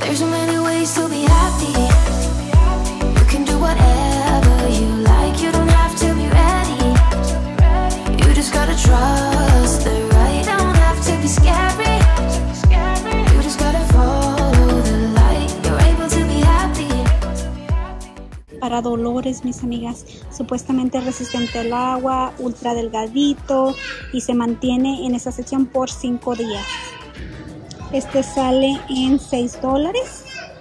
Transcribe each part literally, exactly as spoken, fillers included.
There's so many ways to be happy. You can do whatever you like. You don't have to be ready. You just gotta trust the right. Don't have to be scary. You just gotta follow the light. You're able to be happy. Para dolores, mis amigas, supuestamente resistente al agua, ultra delgadito y se mantiene en esa sección por cinco días. Este sale en seis dólares.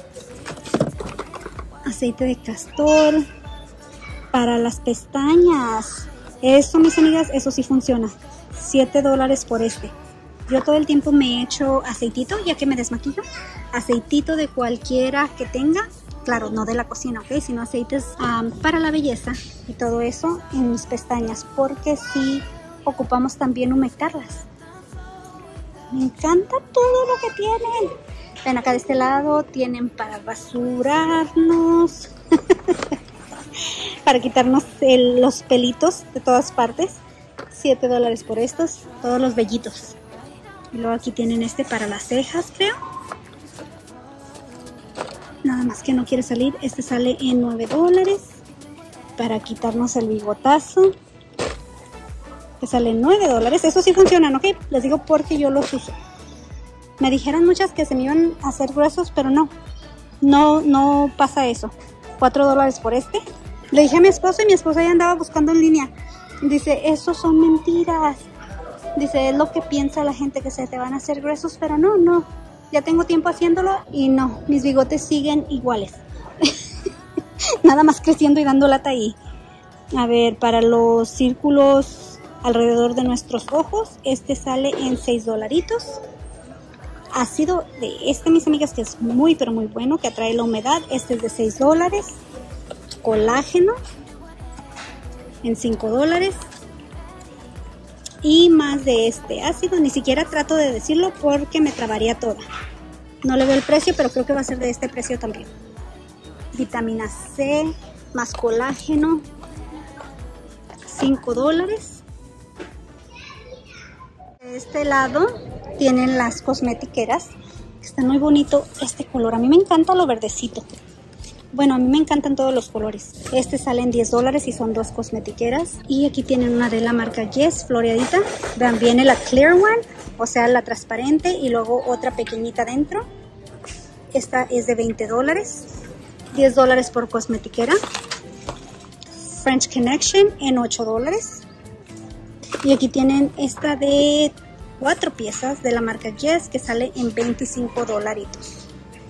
Aceite de castor para las pestañas. Eso, mis amigas, eso sí funciona. siete dólares por este. Yo todo el tiempo me he hecho aceitito, ya que me desmaquillo. Aceitito de cualquiera que tenga. Claro, no de la cocina, ¿ok? Sino aceites um, para la belleza y todo eso en mis pestañas. Porque sí ocupamos también humectarlas. Me encanta todo lo que tienen. Ven acá de este lado, tienen para rasurarnos, para quitarnos el, los pelitos de todas partes. siete dólares por estos, todos los vellitos. Y luego aquí tienen este para las cejas, creo. Nada más que no quiere salir. Este sale en nueve dólares para quitarnos el bigotazo. Que sale nueve dólares. Eso sí funcionan, ¿ok? Les digo porque yo los uso. Me dijeron muchas que se me iban a hacer gruesos, pero no. No, no pasa eso. cuatro dólares por este. Le dije a mi esposo y mi esposo ya andaba buscando en línea. Dice, esos son mentiras. Dice, es lo que piensa la gente, que se te van a hacer gruesos, pero no, no. Ya tengo tiempo haciéndolo y no. Mis bigotes siguen iguales. Nada más creciendo y dando lata ahí. A ver, para los círculos alrededor de nuestros ojos, este sale en seis dolaritos. Ácido de este, mis amigas, que es muy pero muy bueno, que atrae la humedad. Este es de seis dólares. Colágeno en cinco dólares. Y más de este ácido, ni siquiera trato de decirlo porque me trabaría toda. No le veo el precio, pero creo que va a ser de este precio también. Vitamina C, más colágeno, cinco dólares. De este lado tienen las cosmetiqueras, que están muy bonito este color. A mí me encanta lo verdecito. Bueno, a mí me encantan todos los colores. Este sale en diez dólares y son dos cosmetiqueras. Y aquí tienen una de la marca Yes, floreadita. Vean, viene la Clear One, o sea, la transparente, y luego otra pequeñita dentro. Esta es de veinte dólares. diez dólares por cosmetiquera. French Connection en ocho dólares. Y aquí tienen esta de cuatro piezas de la marca Yes, que sale en veinticinco dolaritos.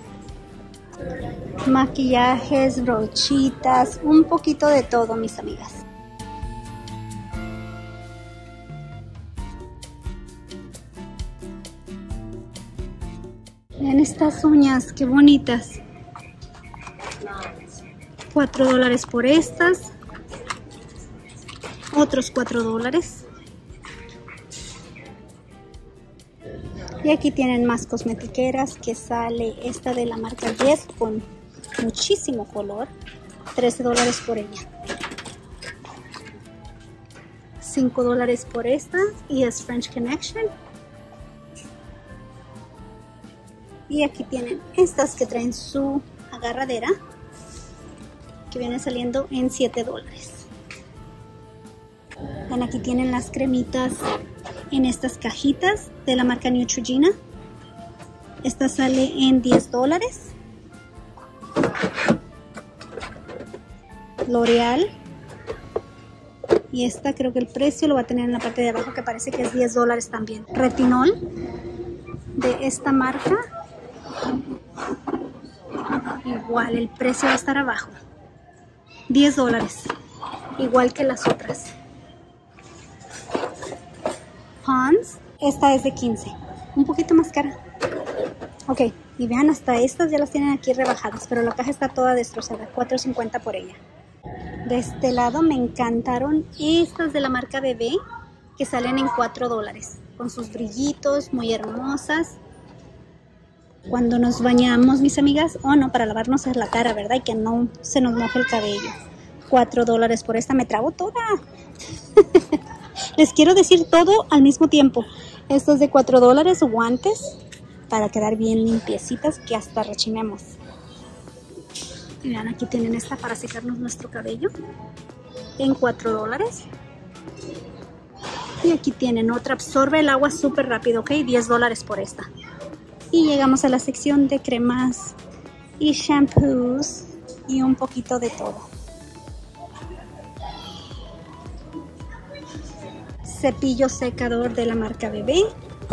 Maquillajes, brochitas, un poquito de todo, mis amigas. Vean estas uñas, qué bonitas. cuatro dólares por estas. Otros cuatro dólares. Y aquí tienen más cosmetiqueras, que sale esta de la marca Yes con muchísimo color. trece dólares por ella. cinco dólares por esta y es French Connection. Y aquí tienen estas que traen su agarradera, que viene saliendo en siete dólares. Ven, aquí tienen las cremitas en estas cajitas de la marca Neutrogena. Esta sale en diez dólares. L'Oreal. Y esta creo que el precio lo va a tener en la parte de abajo, que parece que es diez dólares también. Retinol de esta marca. Igual el precio va a estar abajo. diez dólares. Igual que las otras. Pond's, esta es de quince, un poquito más cara. Ok, y vean, hasta estas ya las tienen aquí rebajadas, pero la caja está toda destrozada. cuatro cincuenta por ella. De este lado me encantaron estas de la marca Bebé, que salen en cuatro dólares, con sus brillitos, muy hermosas. Cuando nos bañamos, mis amigas, o oh, no, para lavarnos la cara, ¿verdad? Y que no se nos moje el cabello. cuatro dólares por esta, me trago toda. Les quiero decir todo al mismo tiempo. Estos de cuatro dólares, guantes. para quedar bien limpiecitas, que hasta rechinemos. Y vean, aquí tienen esta para secarnos nuestro cabello en cuatro dólares. Y aquí tienen otra, absorbe el agua súper rápido, ok, diez dólares por esta. Y llegamos a la sección de cremas y shampoos y un poquito de todo. Cepillo secador de la marca Bebé.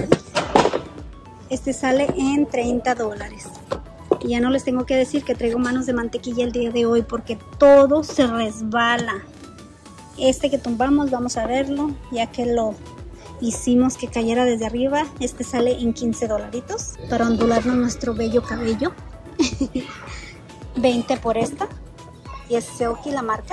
Este sale en treinta dólares. Y ya no les tengo que decir que traigo manos de mantequilla el día de hoy porque todo se resbala. Este que tumbamos, vamos a verlo, ya que lo hicimos que cayera desde arriba. Este sale en quince dolaritos para ondularnos nuestro bello cabello. veinte por esta. Y es Silky la marca.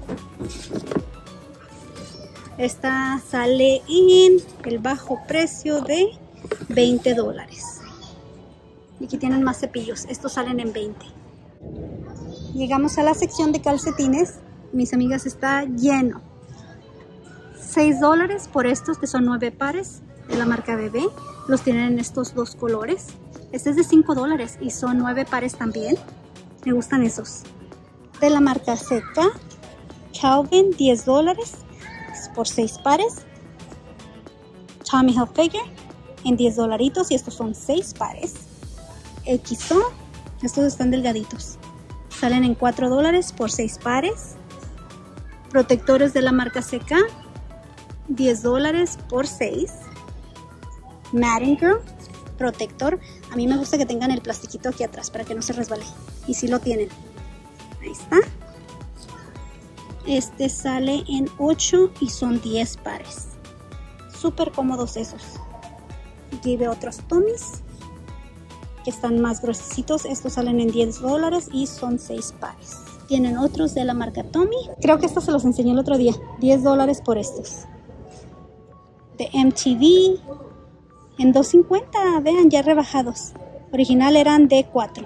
Esta sale en el bajo precio de veinte dólares. Y aquí tienen más cepillos. Estos salen en veinte. Llegamos a la sección de calcetines. Mis amigas, está lleno. seis dólares por estos, que son nueve pares de la marca Bebé. Los tienen en estos dos colores. Este es de cinco dólares y son nueve pares también. Me gustan esos. De la marca Seca, Calvin, diez dólares por seis pares. Tommy Hilfiger en diez dolaritos y estos son seis pares. X O, estos están delgaditos. Salen en cuatro dólares por seis pares. Protectores de la marca Seca, diez dólares por seis. Madden Girl, protector. A mí me gusta que tengan el plastiquito aquí atrás para que no se resbale. Y sí lo tienen. Ahí está. Este sale en ocho y son diez pares. Súper cómodos esos. Aquí veo otros Tommys que están más gruesitos. Estos salen en diez dólares y son seis pares. Tienen otros de la marca Tommy. Creo que estos se los enseñé el otro día. diez dólares por estos. De M T V en dos cincuenta. Vean, ya rebajados. Original eran de cuatro.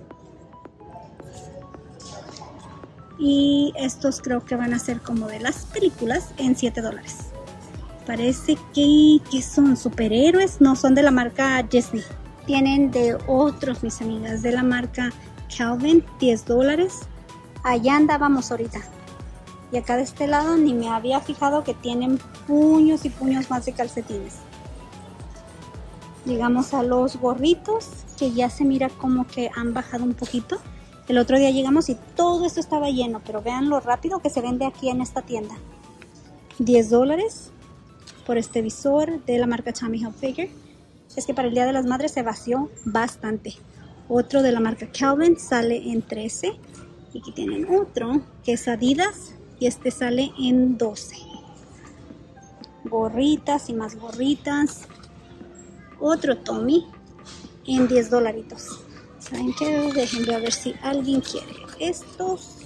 Y estos creo que van a ser como de las películas en siete dólares. Parece que, que son superhéroes. No, son de la marca Disney. Tienen de otros, mis amigas, de la marca Calvin, diez dólares. Allá andábamos ahorita. Y acá de este lado ni me había fijado que tienen puños y puños más de calcetines. Llegamos a los gorritos, que ya se mira como que han bajado un poquito. El otro día llegamos y todo esto estaba lleno, pero vean lo rápido que se vende aquí en esta tienda. diez dólares por este visor de la marca Tommy Hilfiger. Es que para el Día de las Madres se vació bastante. Otro de la marca Calvin sale en trece. Y aquí tienen otro que es Adidas y este sale en doce. Gorritas y más gorritas. Otro Tommy en diez dolaritos. ¿Saben qué? Déjenme a ver si alguien quiere estos.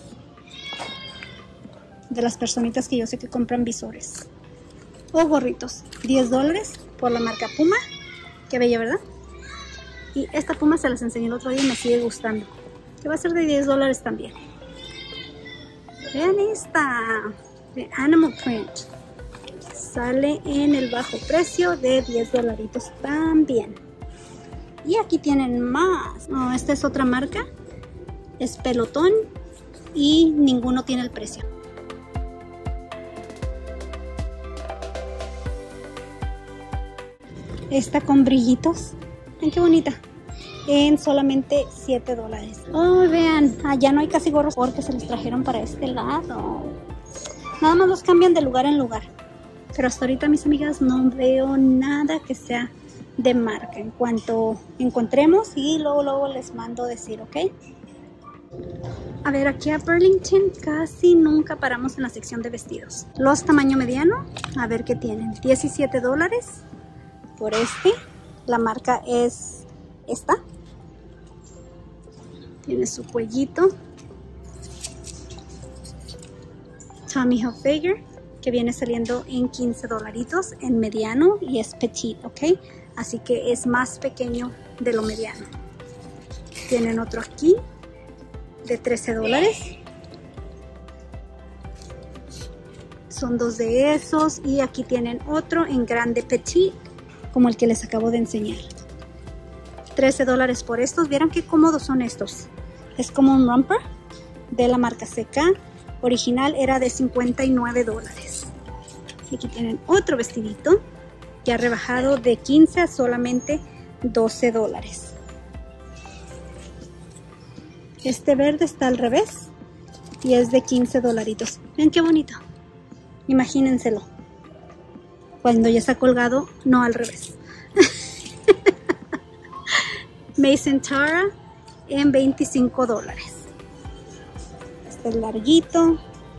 De las personitas que yo sé que compran visores. O gorritos. diez dólares por la marca Puma. Qué bella, ¿verdad? Y esta Puma se las enseñé el otro día y me sigue gustando. Que va a ser de diez dólares también. Vean esta. De Animal Print. Sale en el bajo precio de diez dolaritos también. Y aquí tienen más. Oh, esta es otra marca. Es Pelotón. Y ninguno tiene el precio. Esta con brillitos. Ven qué bonita. En solamente siete dólares. Oh, vean. Allá no hay casi gorros porque se los trajeron para este lado. Nada más los cambian de lugar en lugar. Pero hasta ahorita, mis amigas, no veo nada que sea de marca. En cuanto encontremos y luego, luego les mando decir, ¿ok? A ver, aquí a Burlington casi nunca paramos en la sección de vestidos. Los tamaño mediano, a ver qué tienen. diecisiete dólares por este. La marca es esta. Tiene su cuellito. Tommy Hilfiger, que viene saliendo en quince dolaritos en mediano y es petit, ¿ok? Así que es más pequeño de lo mediano. Tienen otro aquí de trece dólares. Son dos de esos y aquí tienen otro en grande petit, como el que les acabo de enseñar. trece dólares por estos. Vieron qué cómodos son estos. Es como un romper de la marca C K. Original era de cincuenta y nueve dólares. Y aquí tienen otro vestidito ya rebajado de quince a solamente doce dólares. Este verde está al revés y es de quince dolaritos. Vean qué bonito. Imagínenselo cuando ya está colgado, no al revés. Mason Tara en veinticinco dólares. Este es larguito.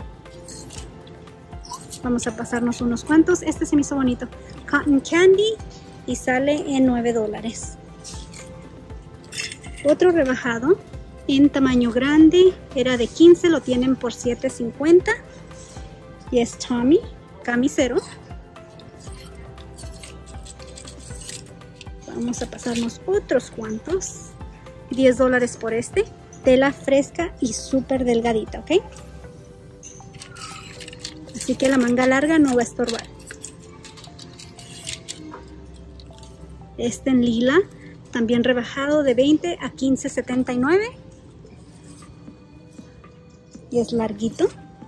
Vamos a pasarnos unos cuantos. Este se me hizo bonito. Cotton Candy y sale en nueve dólares. Otro rebajado en tamaño grande. Era de quince, lo tienen por siete cincuenta. Y es Tommy, camisero. Vamos a pasarnos otros cuantos. diez dólares por este. Tela fresca y súper delgadita, ¿ok? Así que la manga larga no va a estorbar. Este en lila, también rebajado de veinte a quince setenta y nueve. Y es larguito.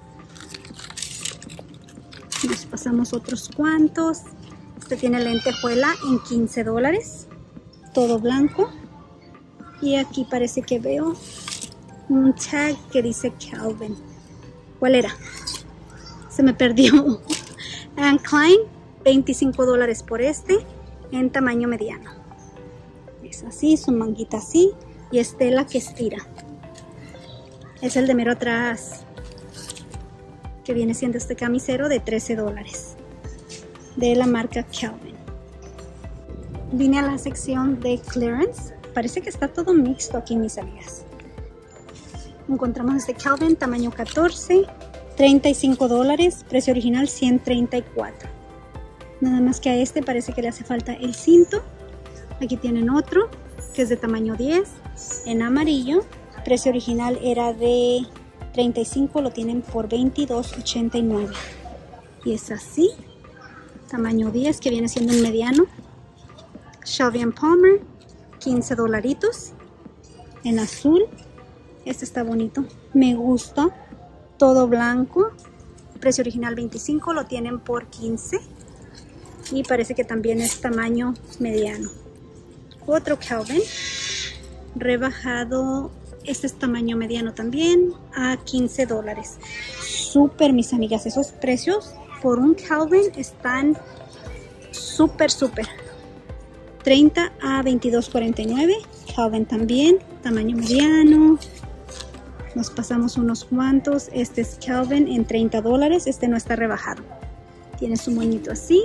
Nos pasamos otros cuantos. Este tiene lentejuela en quince dólares. Todo blanco. Y aquí parece que veo un tag que dice Calvin. ¿Cuál era? Se me perdió. Anne Klein, veinticinco dólares por este, en tamaño mediano. Es así, su manguita así, y es tela que estira. Es el de mero atrás, que viene siendo este camisero de trece dólares, de la marca Calvin. Vine a la sección de clearance. Parece que está todo mixto aquí, mis amigas. Encontramos este Calvin, tamaño catorce, treinta y cinco dólares, precio original ciento treinta y cuatro. Nada más que a este parece que le hace falta el cinto. Aquí tienen otro que es de tamaño diez, en amarillo. Precio original era de treinta y cinco, lo tienen por veintidós ochenta y nueve. Y es así, tamaño diez, que viene siendo un mediano. Shelby and Palmer, quince dolaritos, en azul. Este está bonito, me gusta. Todo blanco, precio original veinticinco, lo tienen por quince. Y parece que también es tamaño mediano. Otro Calvin, rebajado. Este es tamaño mediano también, a quince dólares. Súper, mis amigas, esos precios por un Calvin están súper, súper. treinta a veintidós cuarenta y nueve. Calvin también, tamaño mediano. Nos pasamos unos cuantos. Este es Calvin en treinta dólares. Este no está rebajado. Tiene su moñito así.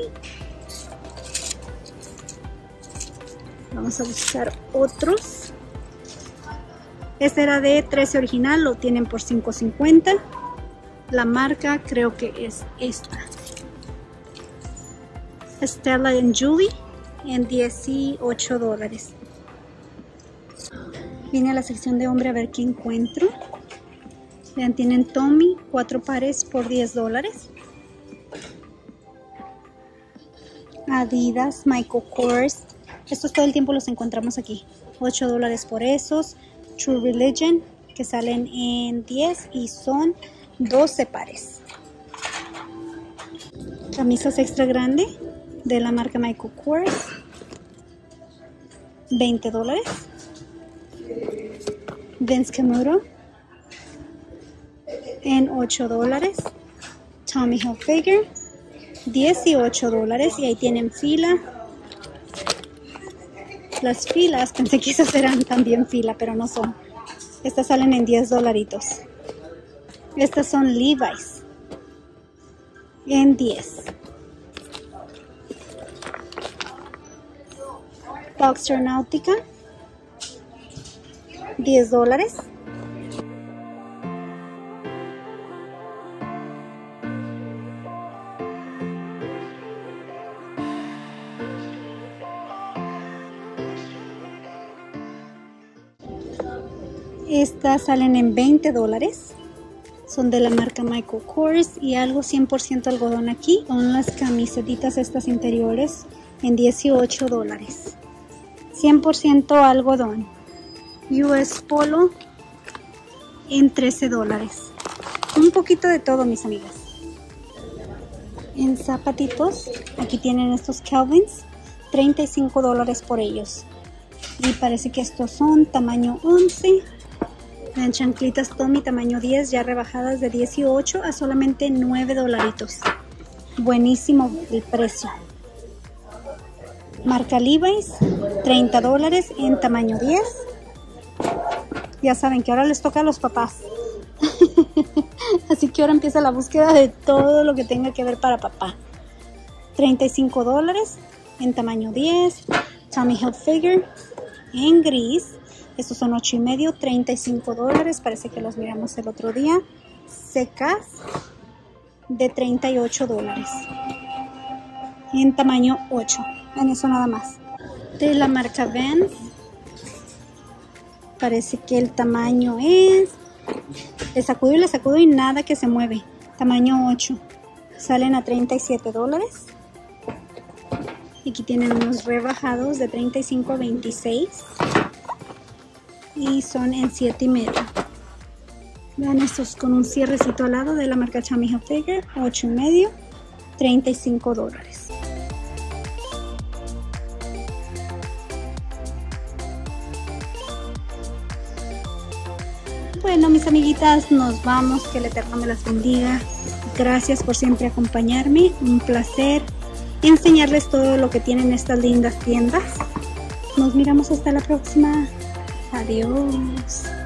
Vamos a buscar otros. Este era de trece original. Lo tienen por cinco cincuenta. La marca creo que es esta. Stella and Julie en dieciocho dólares. Vine a la sección de hombre a ver qué encuentro. Vean, tienen Tommy, cuatro pares por diez dólares. Adidas, Michael Kors. Estos todo el tiempo los encontramos aquí. ocho dólares por esos. True Religion, que salen en diez y son doce pares. Camisas extra grande de la marca Michael Kors. veinte dólares. Vince Camuto en ocho dólares. Tommy Hilfiger dieciocho dólares. Y ahí tienen fila. Las filas, pensé que esas eran también fila, pero no son. Estas salen en diez dolaritos. Estas son Levi's en diez. Boxer Nautica, diez dólares. Estas salen en veinte dólares. Son de la marca Michael Kors y algo cien por ciento algodón aquí. Son las camisetitas estas interiores en dieciocho dólares. cien por ciento algodón. U S Polo en trece dólares. Un poquito de todo, mis amigas. En zapatitos, aquí tienen estos Calvins, treinta y cinco dólares por ellos. Y parece que estos son tamaño once. En chanclitas Tommy tamaño diez, ya rebajadas de dieciocho a solamente nueve dolaritos. Buenísimo el precio. Marca Levi's, treinta dólares en tamaño diez. Ya saben que ahora les toca a los papás. Así que ahora empieza la búsqueda de todo lo que tenga que ver para papá. treinta y cinco dólares en tamaño diez. Tommy Hilfiger en gris. Estos son ocho y medio, treinta y cinco dólares. Parece que los miramos el otro día. Secas de treinta y ocho dólares. En tamaño ocho. En eso nada más. De la marca Vans. Parece que el tamaño es... Le sacudo y le sacudo y nada que se mueve. Tamaño ocho. Salen a treinta y siete dólares. Y aquí tienen unos rebajados de treinta y cinco a veintiséis. Y son en siete y medio. Vean estos con un cierrecito al lado de la marca Tommy Hilfiger. ocho y medio. treinta y cinco dólares. Bueno, mis amiguitas, nos vamos. Que el Eterno me las bendiga. Gracias por siempre acompañarme. Un placer enseñarles todo lo que tienen estas lindas tiendas. Nos miramos hasta la próxima. Adiós.